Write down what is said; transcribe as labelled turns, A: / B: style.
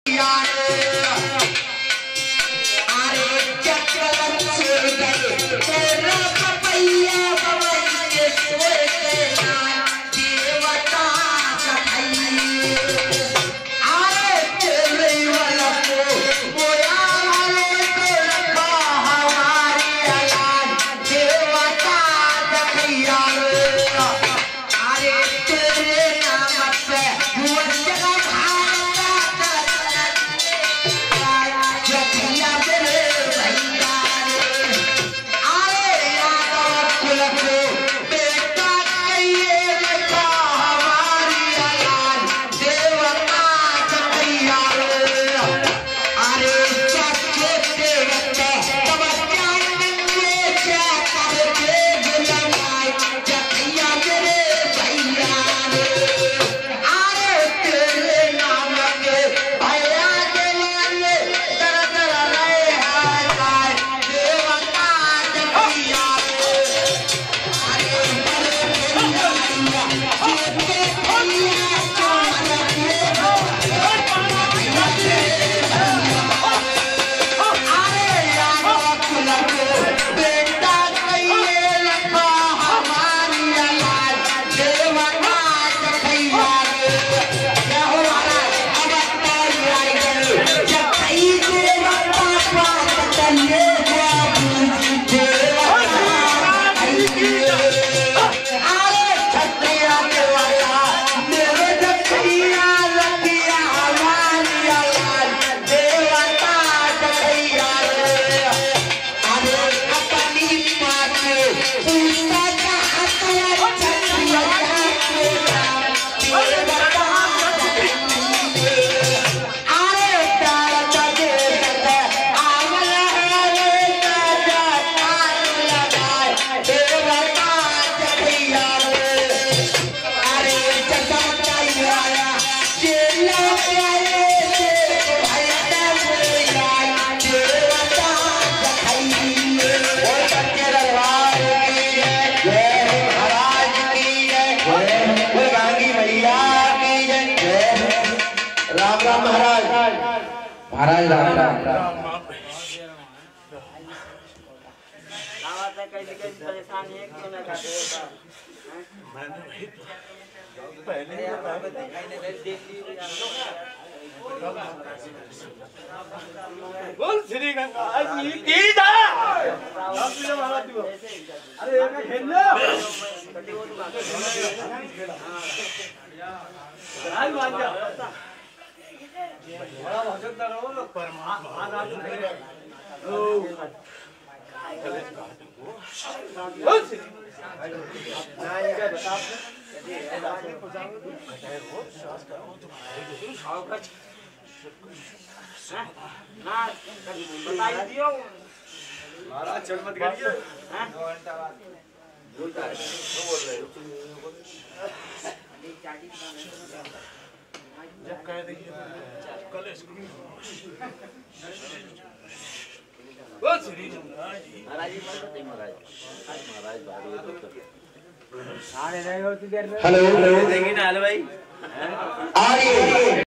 A: महाराज राम राम
B: परेशानी है क्यों ना खाते पहले बोल श्री गंगा जी की जय। अरे खेल लो मान जा बड़ा भजन करो परमात्मा महाराज चल मत करिए जब कह देंगे कल
A: हेलो
B: देंगे ना भाई
A: आ रही है।